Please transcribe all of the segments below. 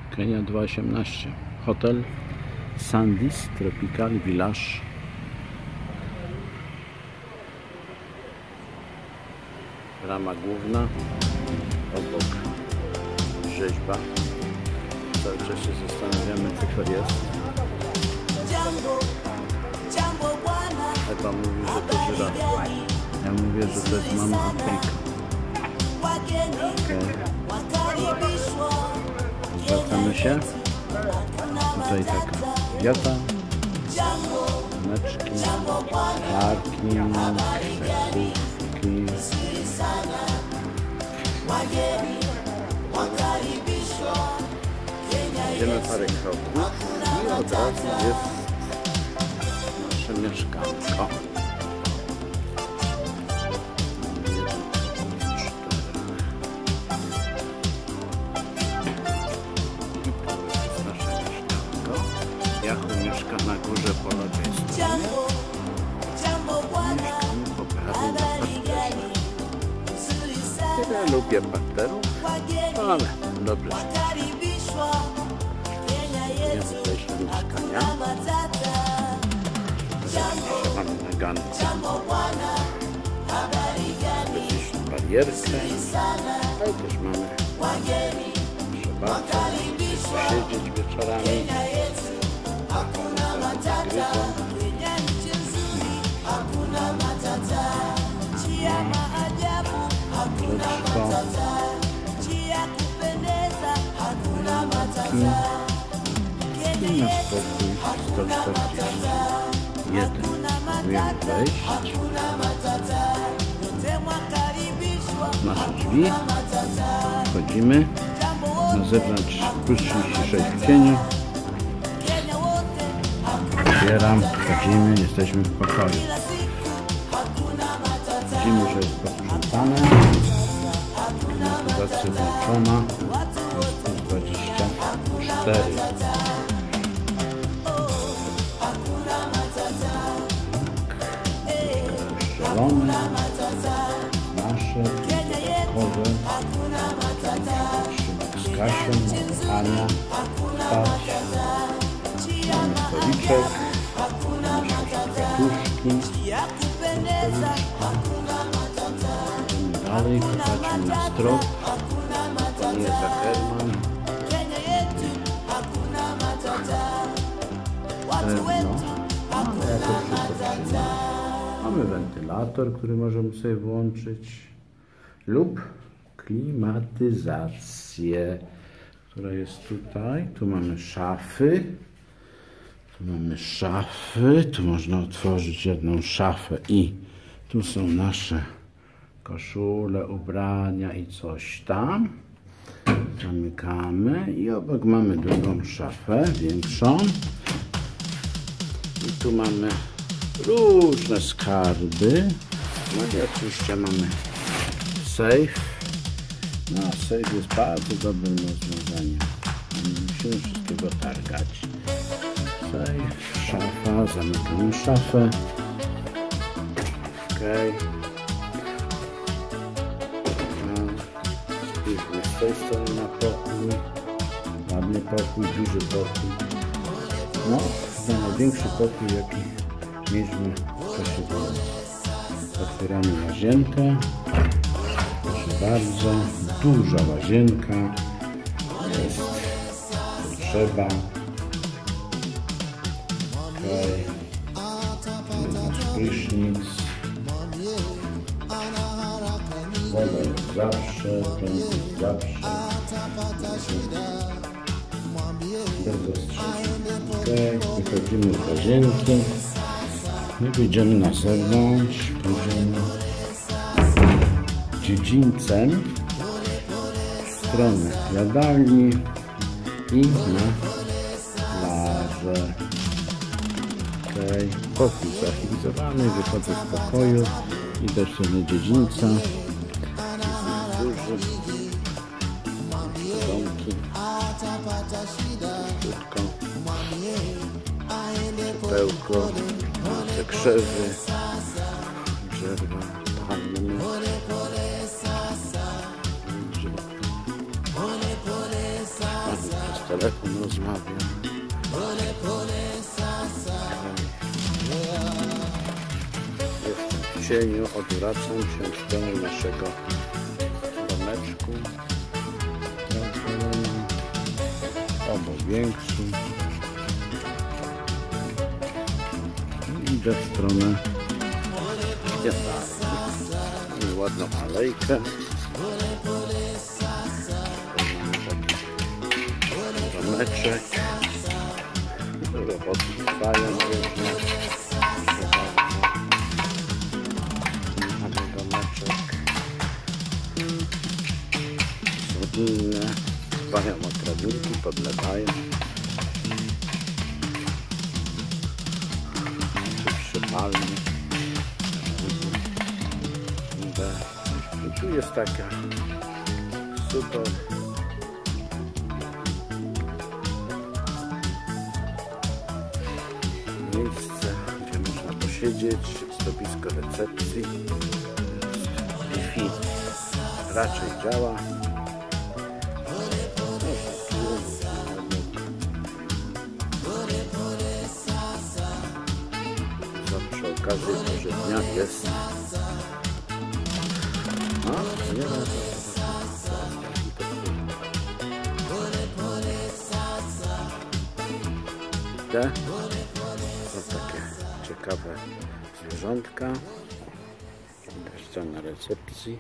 Kenia 218. Hotel Sandys Tropical Village. Brama główna, obok rzeźba. Cały czas się zastanawiamy, co to jest. Chyba mówi, że to żyrafa. Ja mówię, że to jest mama Afryka. Okay. Zwracamy się. Tutaj taka dieta, mleczki, parki, szefówki. Idziemy parę kroków i od razu jest nasze mieszkanko. Jachu mieszka na górze po lewej stronie. Mieszkamy po prawej na parterze. Ja lubię parterów, ale dobrze. Idziemy wejść do mieszkania. Mamy na ganku specjalną barierkę, ale też mamy przebaczę, siedzieć wieczorami. I na spokój 141. Próbujemy wejść. Nasze drzwi. Wchodzimy. Na zewnątrz plus 36 w cieniu. Otwieram, wchodzimy, jesteśmy w pokoju. Widzimy, że jest posprzątane. Klimatyzacja włączona. Jest 24. Zielone. Nasze. Chowe. Z Kasią, Ania. Spać. Mamy stoliczek, nasze kwiatuszki, idziemy dalej, popatrzmy na strop, pani jest Ackerman, ale jakoś wszystko trzyma. Mamy wentylator, który możemy sobie włączyć lub klimatyzację, która jest tutaj. Tu mamy szafy. Tu można otworzyć jedną szafę i tu są nasze koszule, ubrania i coś tam. Zamykamy i obok mamy drugą szafę, większą. I tu mamy różne skarby. No i oczywiście mamy safe. No, safe jest bardzo dobrym rozwiązaniem. Nie musimy wszystkiego targać. Szafa, zamykamy szafę. Okej. Spójrzmy z tej strony na pokój. Ładny pokój, duży pokój. No, to największy pokój, jaki mieliśmy w czasie wojny. Otwieramy łazienkę. Proszę bardzo, duża łazienka. Jest potrzeba. Nasz prysznic. Woda jest zawsze, prąd jest zawsze. Bez zastrzeżeń. Wychodzimy z łazienki i wyjdziemy na zewnątrz. Pójdziemy dziedzińcem w stronę jadalni i na plażę. Pokój zachilizowany, wychodzę z pokoju, idę w stronę dziedzińca. Duży domki, krótko, pełko, te krzewy, drzewa, palmy, ładny telefon rozmawia. Jestem w cieniu, odwracam się w stronę naszego domeczku. Większy. Idę w stronę i ładną alejkę. Domeczek. Roboty trwają różne. Mamy domeczek. Są inne. Dbają o trawinki, podlewają. Przypalnie. I tu jest taka super miejsce, gdzie można posiedzieć. Jest to blisko recepcji. Wi-Fi raczej działa. Przy okazji może dnia jest. Nie ma te są takie ciekawe zwierzątka. Też są na recepcji.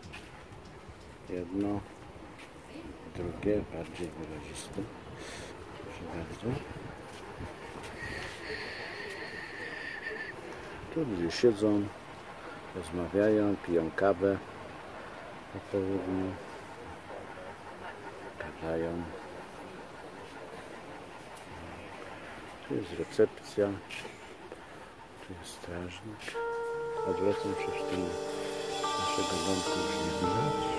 Jedno, drugie bardziej wyraziste. Proszę bardzo. Tu ludzie siedzą, rozmawiają, piją kawę po południu, gadają. Tu jest recepcja, tu jest strażnik. Odwracam się w stronę naszego domku, już nie widać.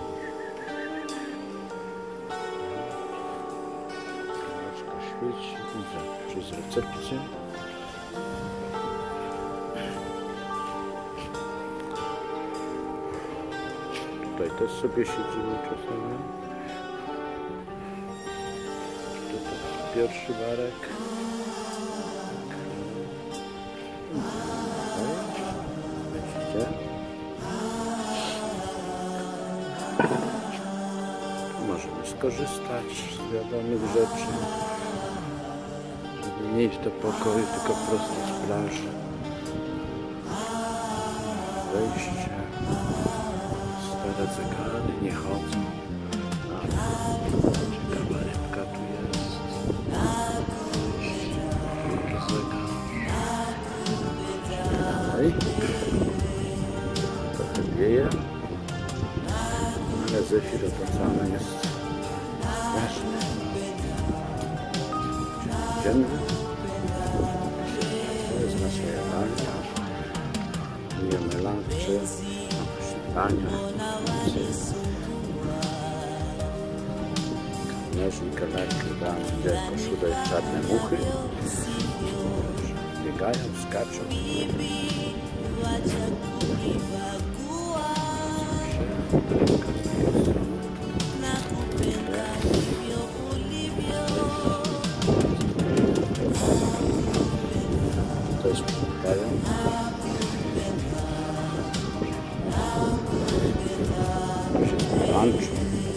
Lameczka świeci, widzę przez recepcję. Tutaj też sobie siedzimy czasami. Tutaj pierwszy barek. Widzicie? Możemy skorzystać z wiadomych rzeczy. Żeby nie iść do pokoju, tylko prosto z plaży. Wejście. Stare zegary nie chodzą. Ciekawa rybka tu jest. Wielki zegar. Dalej. Trochę wieje. Ale zefir otoczony jest straszny. Idziemy. To jest nasza jadalnia. Jemy lunchy. Nożnik, kamerki, tam gdzie koszulę czarne muchy. Biegają, skaczą. Też biegają. Lunch.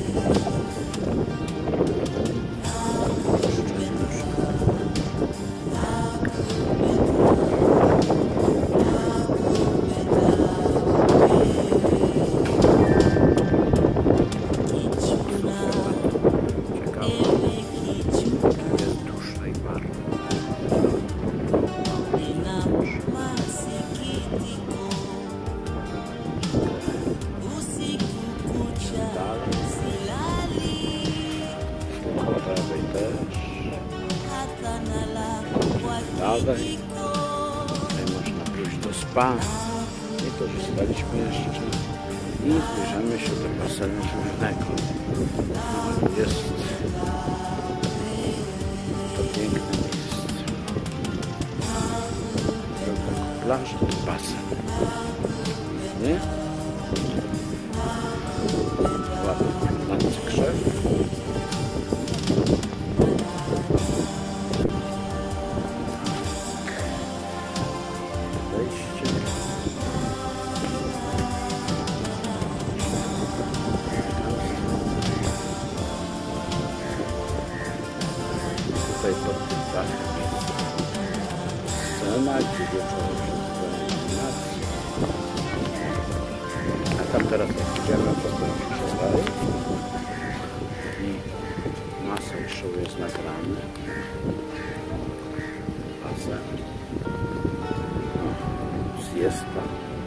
Dalej. Tutaj można pójść do spa. Nie korzystaliśmy jeszcze. I zbliżamy się do basenu głównego. Jest to piękne miejsce. Taką plażę, to basen. Nie? Ładny krzew. tutaj pod tym dachem jest scena, gdzie wieczorem się animacji. A tam teraz idziemy po ten wczoraj i masa show jest nagrane. Basen. Siesta.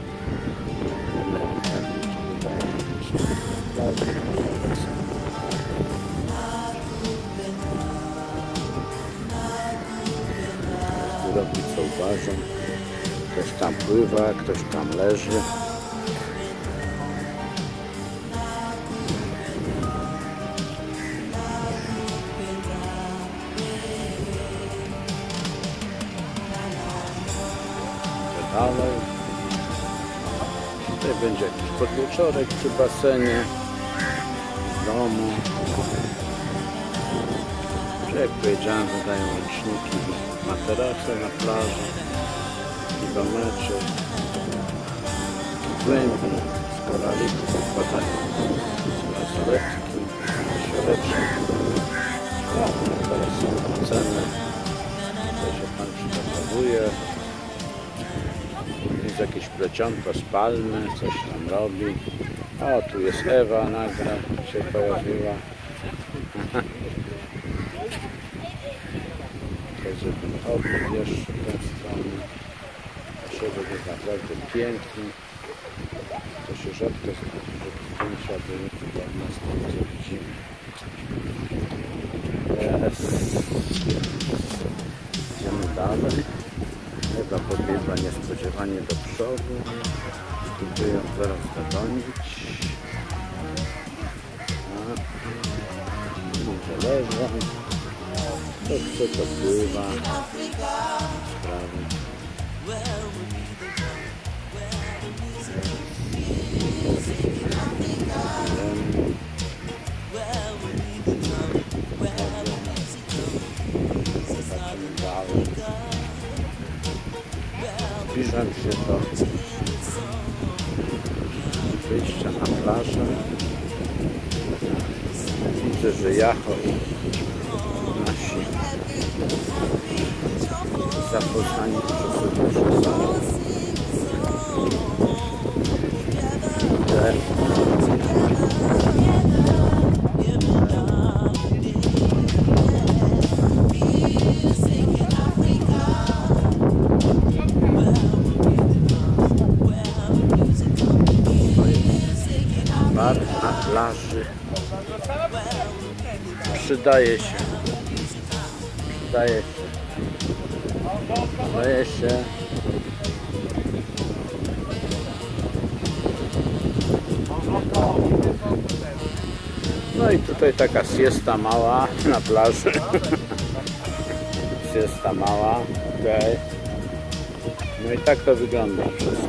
Robić co uważam. Ktoś tam pływa, ktoś tam leży. Dalej. Tutaj będzie jakiś podwieczorek przy basenie, w domu. Jak powiedziałem, wydają ręczniki, materace na plaży, domeczek, głębi, z koralików, wpadają bransoletki, sioreczki. No, teraz są ceny, tutaj się pan przygotowuje. Jest jakieś plecionko z palmy, coś tam robi. O, tu jest Ewa, nagle się pojawiła. Żeby odbył jeszcze tę stronę. Przebieg jest naprawdę piękny. To się rzadko zdjęcia były tutaj na stronę, co widzimy. Idziemy dalej. Chyba podbiegła niespodziewanie do przodu. Spróbuję ją zaraz dogonić. Leżą. To chce, to pływa. Sprawy. Zbliżam się do wyjścia na plażę. Widzę, że Jacho i nasi zapoznani przesuwają się za bar na plaży. Przydaje się. Przydaje się. No i tutaj taka siesta mała na plaży. Siesta mała. Okay. No i tak to wygląda wszystko.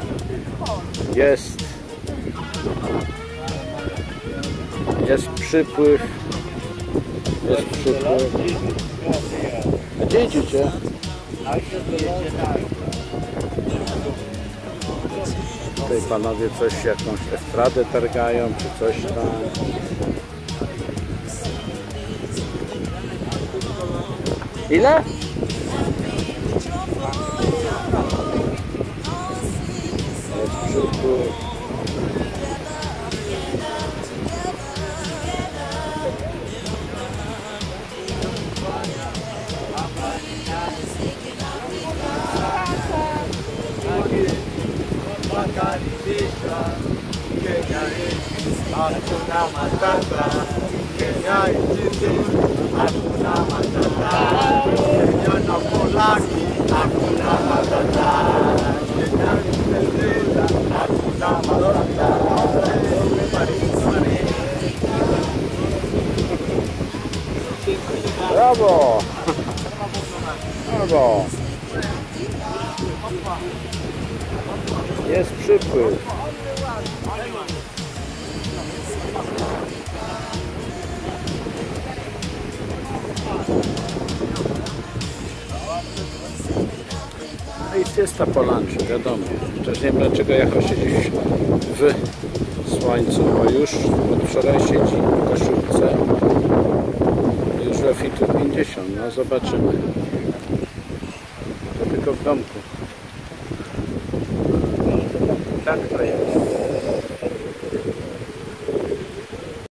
Jest przypływ. A gdzie idziecie? Tutaj panowie coś, jakąś estradę targają, czy coś tam. Ile? Jest przypływ. Hakuna Matata, Kenya nchini, hakuna matata. Kenya na Polaki, hakuna matata. Kenya imependeza, hakuna matata. Brawo! Brawo! Jest przypływ. No i siesta po lunchu, wiadomo. Też nie wiem, dlaczego Jacho siedzi w słońcu, bo już od wczoraj siedzi w koszulce. Już we sufitu 50, no zobaczymy. To tylko w domku. Tak to jest.